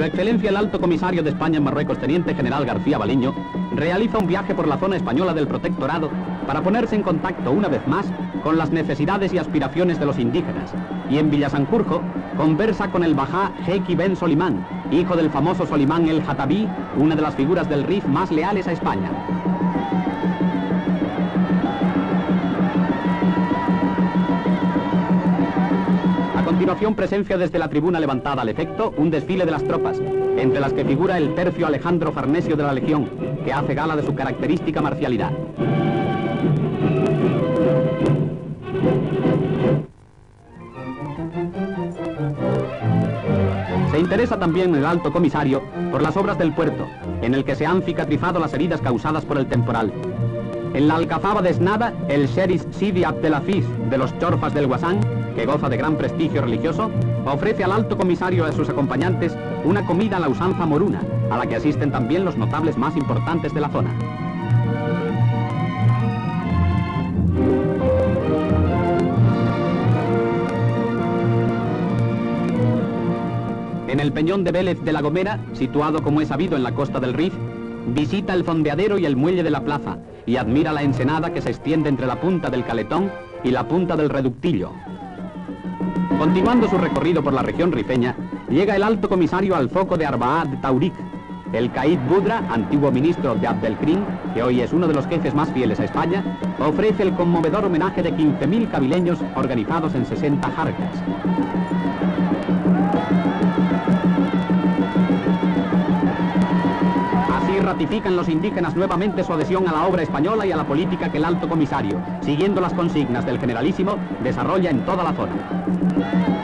Su Excelencia el Alto Comisario de España en Marruecos, Teniente General García Baliño, realiza un viaje por la zona española del Protectorado para ponerse en contacto una vez más con las necesidades y aspiraciones de los indígenas, y en Villasanjurjo conversa con el Bajá Jequi Ben Solimán, hijo del famoso Solimán el Jatabí, una de las figuras del RIF más leales a España. A continuación presencia desde la tribuna levantada al efecto un desfile de las tropas, entre las que figura el tercio Alejandro Farnesio de la Legión, que hace gala de su característica marcialidad. Se interesa también el Alto Comisario por las obras del puerto, en el que se han cicatrizado las heridas causadas por el temporal. En la alcazaba desnada, el sheriff Sidi Abdelaziz de los Chorfas del Guasán, que goza de gran prestigio religioso, ofrece al Alto Comisario y a sus acompañantes una comida a la usanza moruna, a la que asisten también los notables más importantes de la zona. En el peñón de Vélez de la Gomera, situado como es sabido en la costa del Rif, visita el fondeadero y el muelle de la plaza y admira la ensenada que se extiende entre la punta del Caletón y la punta del Reductillo. Continuando su recorrido por la región rifeña, llega el Alto Comisario al foco de Arbaa de Taurik. El Caid Budra, antiguo ministro de Abdelkrim, que hoy es uno de los jefes más fieles a España, ofrece el conmovedor homenaje de 15.000 cabileños organizados en 60 jarcas. Así ratifican los indígenas nuevamente su adhesión a la obra española y a la política que el Alto Comisario, siguiendo las consignas del Generalísimo, desarrolla en toda la zona.